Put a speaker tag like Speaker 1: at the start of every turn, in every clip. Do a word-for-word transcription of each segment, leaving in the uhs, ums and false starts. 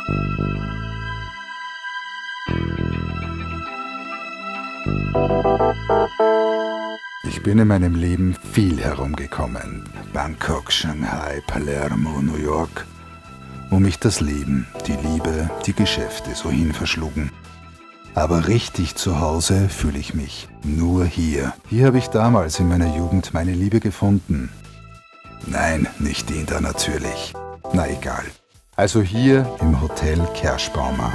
Speaker 1: Ich bin in meinem Leben viel herumgekommen. Bangkok, Shanghai, Palermo, New York, wo mich das Leben, die Liebe, die Geschäfte so hin verschlugen. Aber richtig zu Hause fühle ich mich nur hier. Hier habe ich damals in meiner Jugend meine Liebe gefunden. Nein, nicht den da natürlich. Na egal. Also hier im Hotel Kerschbaumer.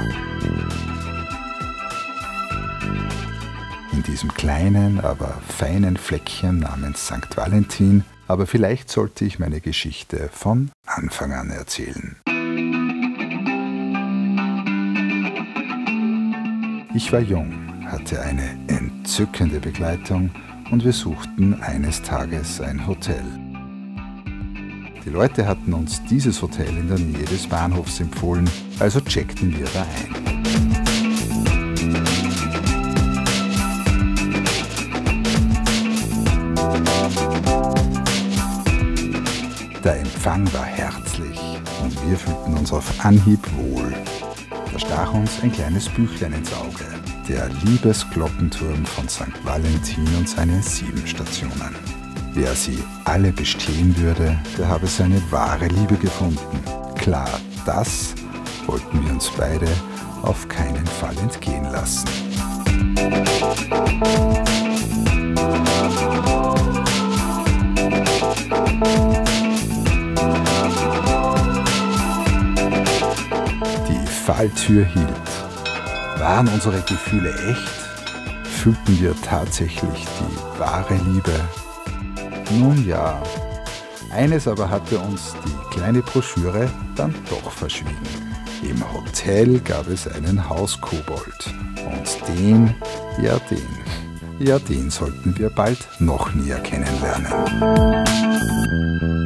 Speaker 1: In diesem kleinen, aber feinen Fleckchen namens Sankt Valentin, aber vielleicht sollte ich meine Geschichte von Anfang an erzählen. Ich war jung, hatte eine entzückende Begleitung und wir suchten eines Tages ein Hotel. Die Leute hatten uns dieses Hotel in der Nähe des Bahnhofs empfohlen, also checkten wir da ein. Der Empfang war herzlich und wir fühlten uns auf Anhieb wohl. Da stach uns ein kleines Büchlein ins Auge, der Liebesglockenturm von Sankt Valentin und seine sieben Stationen. Wer sie alle bestehen würde, der habe seine wahre Liebe gefunden. Klar, das wollten wir uns beide auf keinen Fall entgehen lassen. Die Falltür hielt. Waren unsere Gefühle echt? Fühlten wir tatsächlich die wahre Liebe? Nun ja, eines aber hatte uns die kleine Broschüre dann doch verschwiegen. Im Hotel gab es einen Hauskobold. Und den, ja den, ja den sollten wir bald noch näher kennenlernen.